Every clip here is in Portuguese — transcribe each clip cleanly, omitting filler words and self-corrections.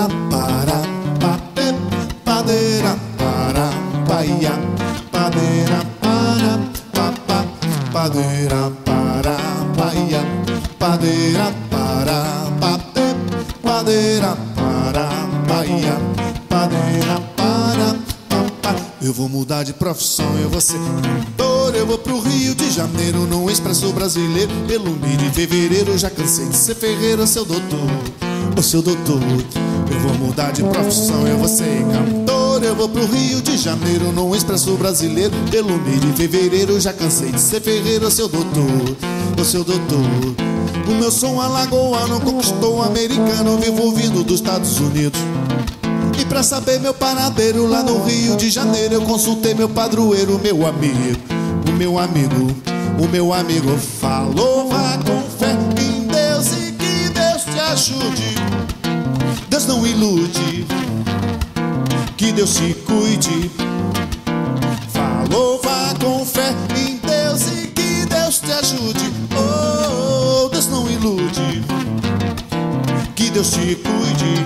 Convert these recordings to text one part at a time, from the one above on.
padeira, para, pape, padeira, para, paia, padeira, para, papá, padeira, para, paia, padeira, para, pape, padeira, para, paia, padeira, para, papá. Eu vou mudar de profissão, eu vou ser cantor, eu vou pro Rio de Janeiro, no Expresso Brasileiro, pelo mês de fevereiro. Já cansei de ser ferreiro, seu doutor, ô seu doutor. Eu vou mudar de profissão, eu vou ser cantor, eu vou pro Rio de Janeiro, no Expresso Brasileiro, pelo mês de fevereiro. Já cansei de ser ferreiro, seu doutor, ô seu doutor. O meu som alagoano conquistou o americano, vivo vindo dos Estados Unidos. E pra saber meu paradeiro lá no Rio de Janeiro, eu consultei meu padroeiro, meu amigo. O meu amigo falou: vá com fé em Deus e que Deus te ajude. Deus não ilude, que Deus te cuide. Falou: vá com fé em Deus e que Deus te ajude. Oh, Deus não ilude, que Deus te cuide.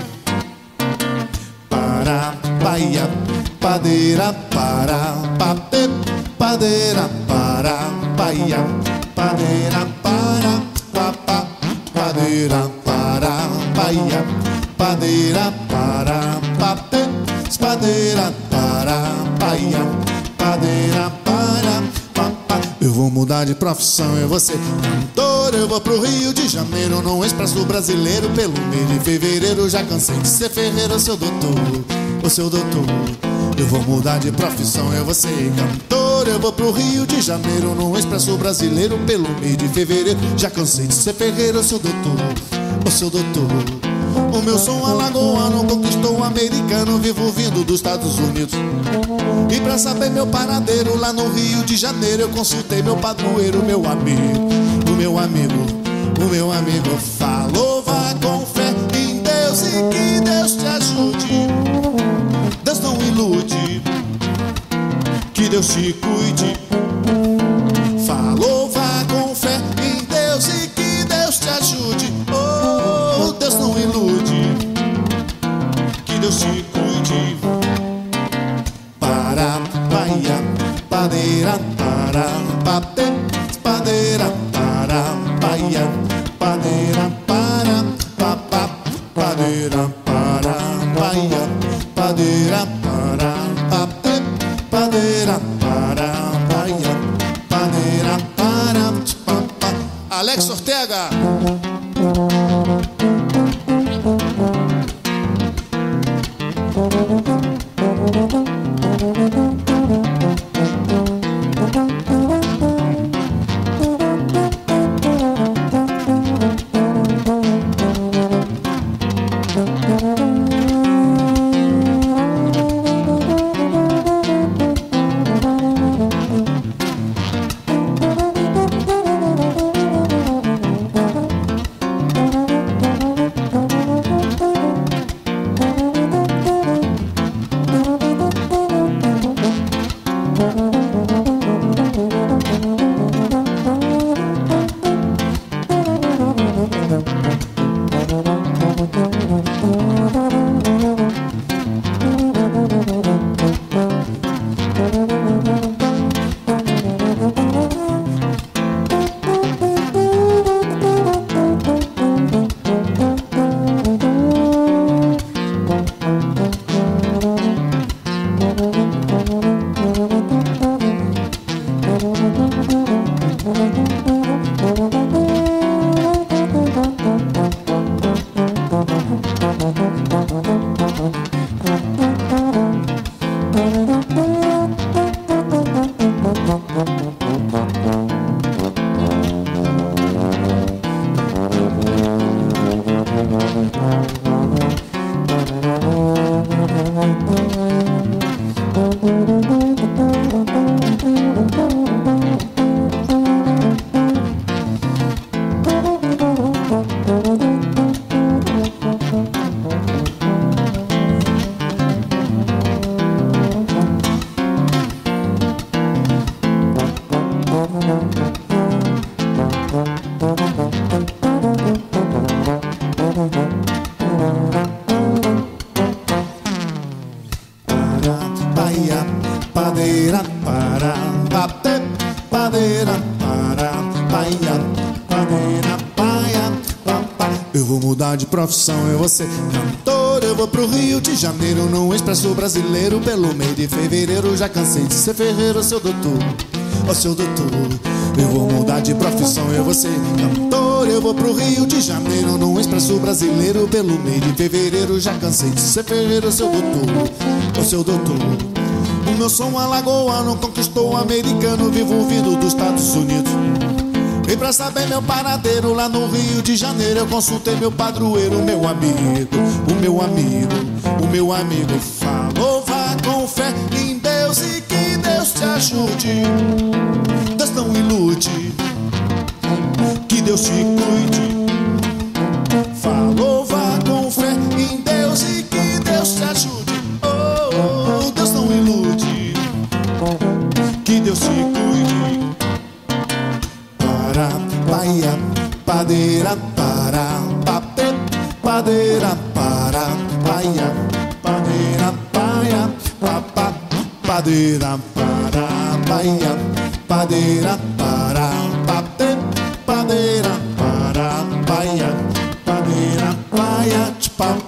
Para, paia, padeira, para, pape, padeira, para, paia, padeira, para, papá, padeira, para, paia, padeira, para, pape, padeira, para, paia, padeira, para, papá. Eu vou mudar de profissão, eu vou ser cantor, eu vou pro Rio de Janeiro, no Expresso Brasileiro, pelo mês de fevereiro. Já cansei de ser ferreiro, seu doutor, ô seu doutor. Eu vou mudar de profissão, eu vou ser cantor, eu vou pro Rio de Janeiro, no Expresso Brasileiro, pelo mês de fevereiro. Já cansei de ser ferreiro, seu doutor, ô seu doutor. O meu som alagoano conquistou o americano, vivo vindo dos Estados Unidos. E pra saber meu paradeiro lá no Rio de Janeiro, eu consultei meu padroeiro, meu amigo. O meu amigo falou: vá com fé em Deus e que Deus te ajude. Deus não ilude, que Deus te cuide. Falou: vá com fé em Deus e que Deus te ajude. Oh, Deus não ilude, que Deus te cuide. Para, paia, padeira, para, pape, padeira, para, paia, padeira, para, papá, padeira, para, paia, padeira, para, pape, padeira, para, paia, padeira, para, papá. Alex Ortega. papê, padeira, para, paia, padeira, paia, papá. Eu vou mudar de profissão, eu vou ser cantor. Eu vou pro Rio de Janeiro, no Expresso Brasileiro. Pelo mês de fevereiro, já cansei de ser ferreiro, seu doutor, ô seu doutor. Eu vou mudar de profissão, eu vou ser cantor. Eu vou pro Rio de Janeiro, no Expresso Brasileiro. Pelo mês de fevereiro, já cansei de ser ferreiro, seu doutor, ô seu doutor. O meu som alagoano conquistou o americano, vivo vindo dos Estados Unidos. E pra saber meu paradeiro lá no Rio de Janeiro, eu consultei meu padroeiro, meu amigo, o meu amigo, o meu amigo. Falou, vá com fé em Deus e que Deus te ajude. Deus não ilude, que Deus te cuide. Falou, vá com fé em Deus e que Deus te ajude. Oh, Deus não ilude, que Deus te cuide. Para, paia, padeira, para, papê, padeira, para, paia, padeira, paia, papá, padeira, para, paia, padeira, para, papê, padeira, para, paia, padeira, paia,